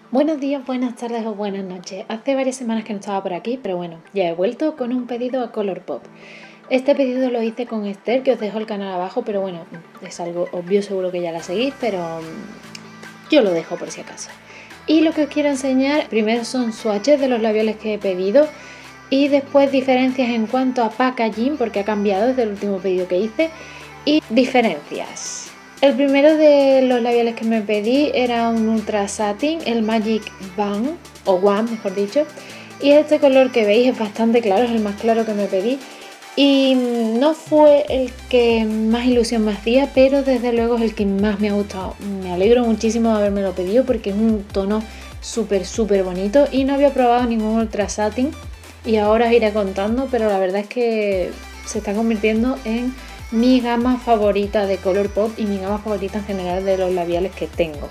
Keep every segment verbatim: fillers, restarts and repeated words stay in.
Buenos días, buenas tardes o buenas noches. Hace varias semanas que no estaba por aquí, pero bueno, ya he vuelto con un pedido a Colourpop. Este pedido lo hice con Esther, que os dejo el canal abajo, pero bueno, es algo obvio, seguro que ya la seguís, pero mm, yo lo dejo por si acaso. Y lo que os quiero enseñar primero son swatches de los labiales que he pedido y después diferencias en cuanto a packaging, porque ha cambiado desde el último pedido que hice, y diferencias. El primero de los labiales que me pedí era un Ultra Satin, el Magic Bang, o One mejor dicho, y este color que veis es bastante claro, es el más claro que me pedí y no fue el que más ilusión me hacía, pero desde luego es el que más me ha gustado. Me alegro muchísimo de haberme lo pedido porque es un tono súper súper bonito y no había probado ningún Ultra Satin y ahora os iré contando, pero la verdad es que se está convirtiendo en mi gama favorita de Colourpop y mi gama favorita en general de los labiales que tengo.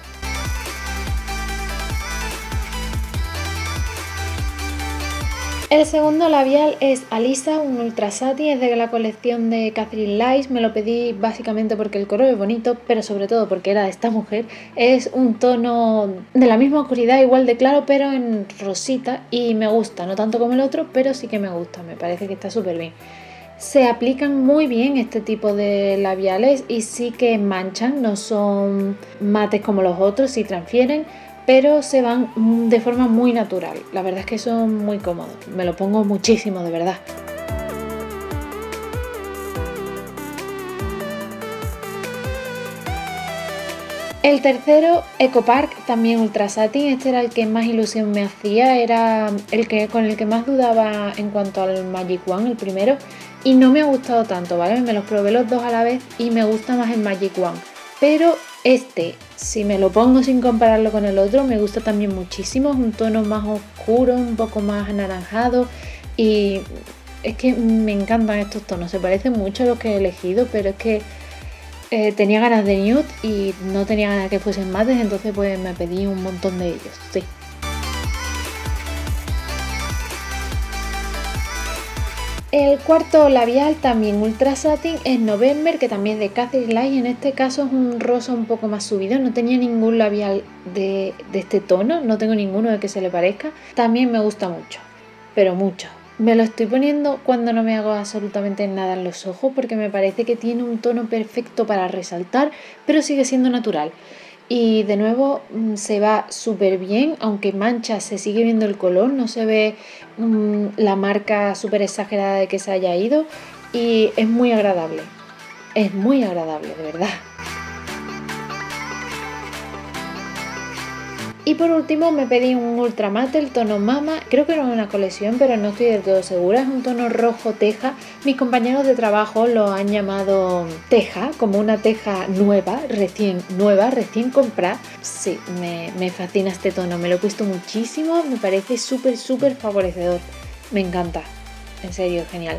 El segundo labial es Alisa, un Ultra Satin, es de la colección de Catherine Lights. Me lo pedí básicamente porque el color es bonito, pero sobre todo porque era de esta mujer. Es un tono de la misma oscuridad, igual de claro, pero en rosita y me gusta, no tanto como el otro, pero sí que me gusta, me parece que está súper bien. Se aplican muy bien este tipo de labiales y sí que manchan, no son mates como los otros, sí transfieren, pero se van de forma muy natural. La verdad es que son muy cómodos, me lo pongo muchísimo, de verdad. El tercero, Eco Park, también Ultra Satin. Este era el que más ilusión me hacía, era el que con el que más dudaba en cuanto al Magic One, el primero, y no me ha gustado tanto, ¿vale? Me los probé los dos a la vez y me gusta más el Magic One, pero este, si me lo pongo sin compararlo con el otro, me gusta también muchísimo. Es un tono más oscuro, un poco más anaranjado y es que me encantan estos tonos, se parecen mucho a los que he elegido, pero es que Eh, tenía ganas de nude y no tenía ganas de que fuesen mates, entonces pues me pedí un montón de ellos, sí. El cuarto labial, también Ultra Satin, es November, que también es de Catherine Lights. En este caso es un rosa un poco más subido, no tenía ningún labial de, de este tono, no tengo ninguno de que se le parezca. También me gusta mucho, pero mucho. Me lo estoy poniendo cuando no me hago absolutamente nada en los ojos porque me parece que tiene un tono perfecto para resaltar, pero sigue siendo natural. Y de nuevo se va súper bien, aunque mancha se sigue viendo el color, no se ve mmm, la marca súper exagerada de que se haya ido y es muy agradable, es muy agradable, de verdad. Y por último me pedí un Ultra Mate, el tono Mama, creo que era una colección pero no estoy del todo segura, es un tono rojo teja. Mis compañeros de trabajo lo han llamado teja, como una teja nueva, recién nueva, recién comprada. Sí, me, me fascina este tono, me lo he puesto muchísimo, me parece súper súper favorecedor, me encanta, en serio, genial.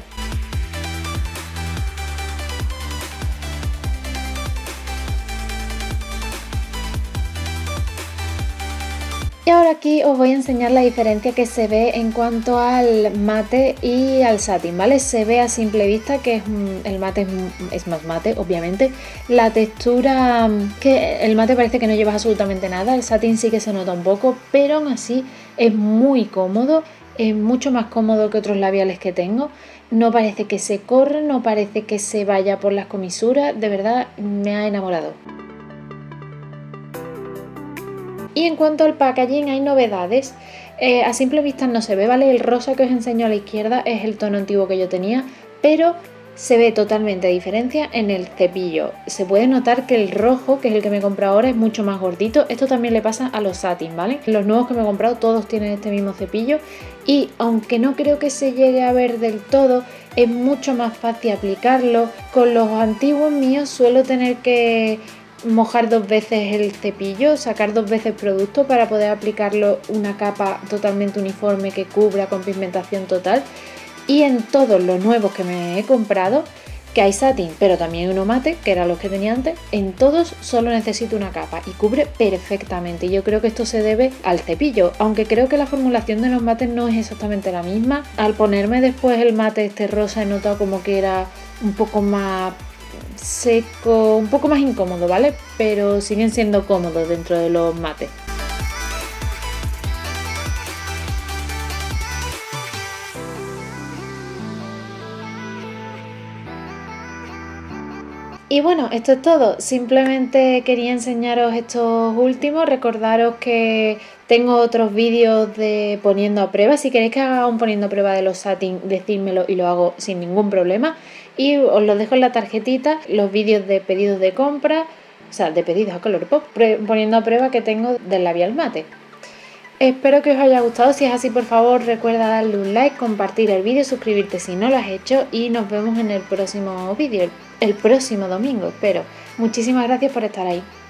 Y ahora aquí os voy a enseñar la diferencia que se ve en cuanto al mate y al satin, ¿vale? Se ve a simple vista que es, el mate es, es más mate, obviamente. La textura, que el mate parece que no lleva absolutamente nada, el satin sí que se nota un poco, pero aún así es muy cómodo, es mucho más cómodo que otros labiales que tengo. No parece que se corra, no parece que se vaya por las comisuras, de verdad me ha enamorado. Y en cuanto al packaging hay novedades, eh, a simple vista no se ve, ¿vale? El rosa que os enseño a la izquierda es el tono antiguo que yo tenía, pero se ve totalmente diferencia en el cepillo. Se puede notar que el rojo, que es el que me he comprado ahora, es mucho más gordito. Esto también le pasa a los satin, ¿vale? Los nuevos que me he comprado todos tienen este mismo cepillo y aunque no creo que se llegue a ver del todo, es mucho más fácil aplicarlo. Con los antiguos míos suelo tener que mojar dos veces el cepillo, sacar dos veces producto para poder aplicarlo una capa totalmente uniforme que cubra con pigmentación total. Y en todos los nuevos que me he comprado, que hay satin pero también uno mate, que eran los que tenía antes, en todos solo necesito una capa y cubre perfectamente. Y yo creo que esto se debe al cepillo, aunque creo que la formulación de los mates no es exactamente la misma. Al ponerme después el mate este rosa he notado como que era un poco más seco, un poco más incómodo, ¿vale? Pero siguen siendo cómodos dentro de los mates. Y bueno, esto es todo. Simplemente quería enseñaros estos últimos. Recordaros que tengo otros vídeos de poniendo a prueba. Si queréis que haga un poniendo a prueba de los satin, decídmelo y lo hago sin ningún problema. Y os los dejo en la tarjetita, los vídeos de pedidos de compra, o sea, de pedidos a Colourpop, poniendo a prueba que tengo del labial mate. Espero que os haya gustado. Si es así, por favor, recuerda darle un like, compartir el vídeo, suscribirte si no lo has hecho y nos vemos en el próximo vídeo, el próximo domingo, espero. Muchísimas gracias por estar ahí.